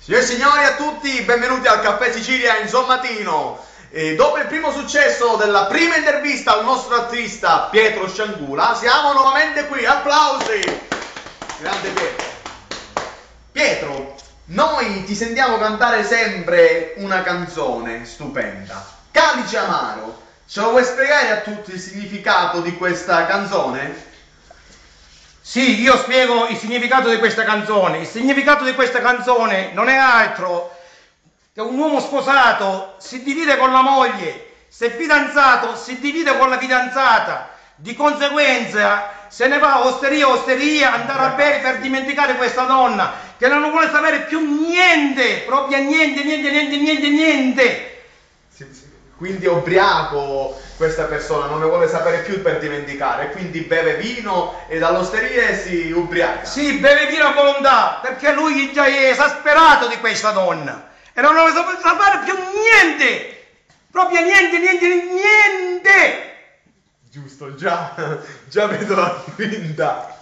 Signore e signori a tutti, benvenuti al Caffè Sicilia in Sommatino. Dopo il primo successo della prima intervista al nostro artista Pietro Sciangula, siamo nuovamente qui, applausi! Grande Pietro. Pietro, noi ti sentiamo cantare sempre una canzone stupenda, Calice Amaro. Ce lo vuoi spiegare a tutti il significato di questa canzone? Sì, io spiego il significato di questa canzone. Il significato di questa canzone non è altro che un uomo sposato si divide con la moglie, se fidanzato si divide con la fidanzata, di conseguenza se ne va osteria osteria, andare a bere per dimenticare questa donna che non vuole sapere più niente, proprio niente. Quindi è ubriaco questa persona, non ne vuole sapere più per dimenticare, quindi beve vino e dall'osteria si ubriaca. Sì, beve vino a volontà, perché lui già è esasperato di questa donna e non vuole sapere più niente, proprio niente. Giusto, già vedo la finta.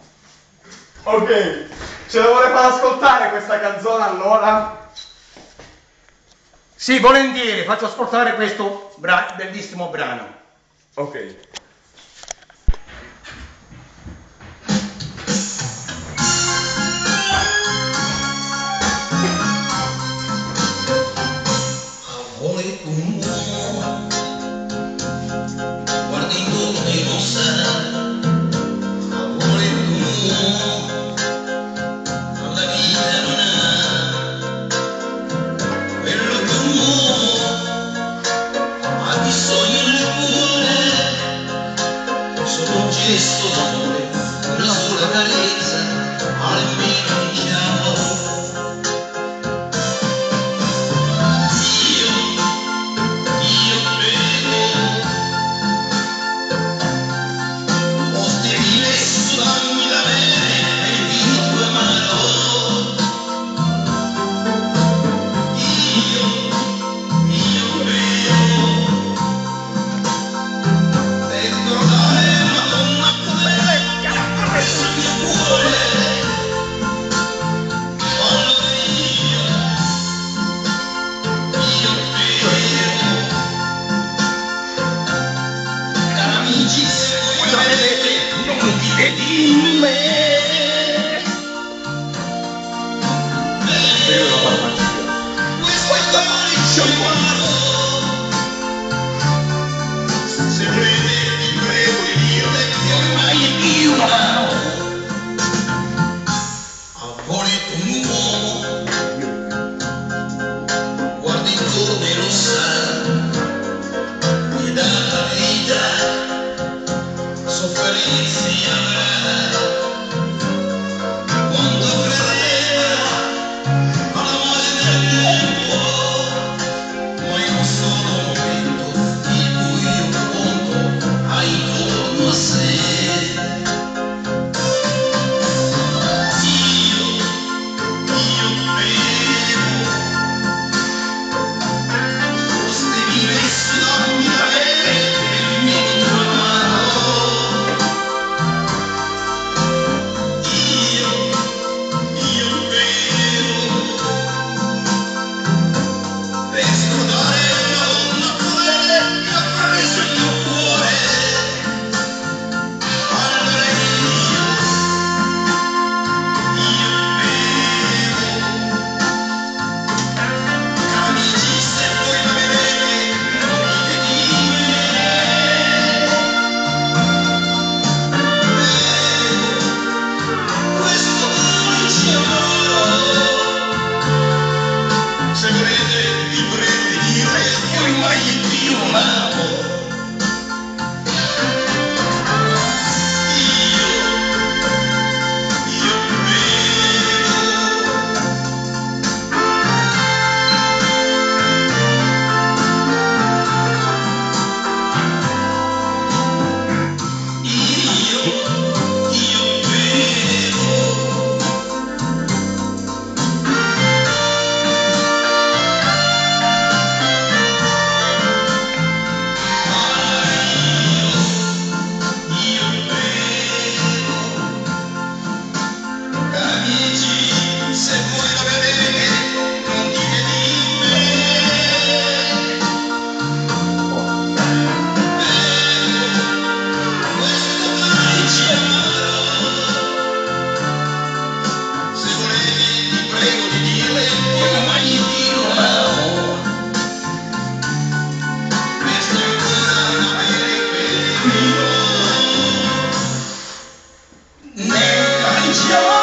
Ok, ce la vuole far ascoltare questa canzone allora? Sì, volentieri, faccio ascoltare questo bellissimo brano. Ok. Amore un uomo, guarda intorno e non sa. Amore un uomo, alla vita non ha. Quello che un uomo ha bisogno nel cuore It's your